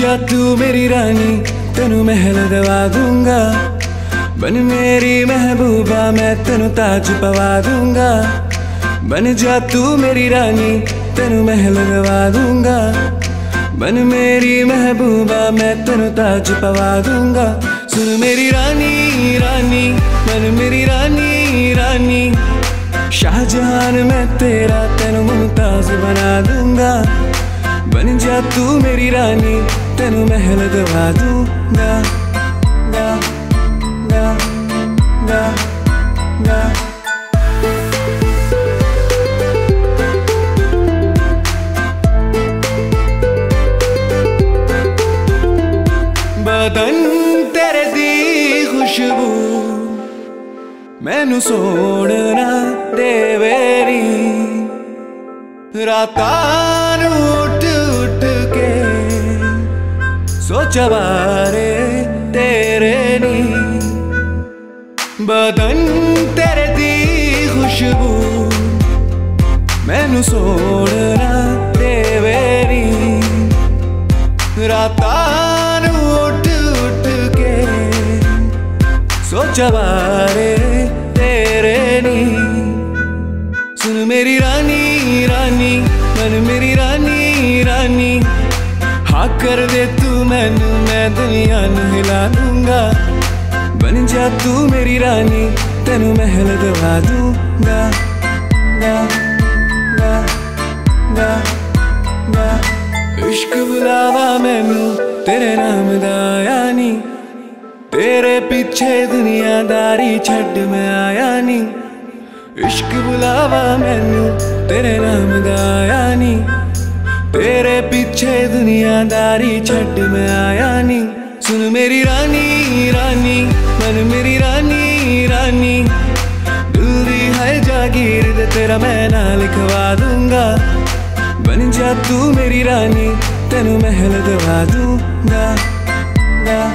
जा तू मेरी रानी, तेनू महल दवा दूंगा। बन मेरी महबूबा, मैं तेनू ताज पवा दूंगा। बन जा तू मेरी रानी, तेनू महल दवा दूंगा। बन मेरी महबूबा, मैं तेनू ताज पवा दूंगा। सुन मेरी रानी रानी, बन मेरी रानी रानी। शाहजहान मैं तेरा, तेनू मुमताज बना दूंगा। बन जा तू मेरी रानी, तेनू महल दवा दूंगा। गा गा गा गा। बदन तेरे दी खुशबू मैनू सोना देवेरी। रातां नूं उठ उठ के सोचा बारे तेरे नी। बदन तेरे दी खुशबू मैनू सोना देवेरी। रातां नूं उठ उठ के सोचा बारे तेरे नी। सुन मेरी रानी रानी, बन मेरी रानी रानी। हाँ कर दे तू मैनू, मैं दुनिया नूं हिला दूंगा। बन जा तू मेरी रानी, तेनू महल दवा दूंगा। गा गा गा गा। इश्क बुलावा मैनू तेरे नाम दा आया नी। तेरे पीछे दुनियादारी छड्ड मैं आया नी। इश्क बुलावा मैनू तेरे नाम दा आया नी। तेरे पीछे दुनियादारी छड्ड मैं आया नी। सुन मेरी रानी रानी, बन मेरी रानी रानी। दिल दी है जागीर दे तेरा मैं ना लिखवा दूंगा। बन जा तू मेरी रानी, तेनू महल दवा दूंगा। गा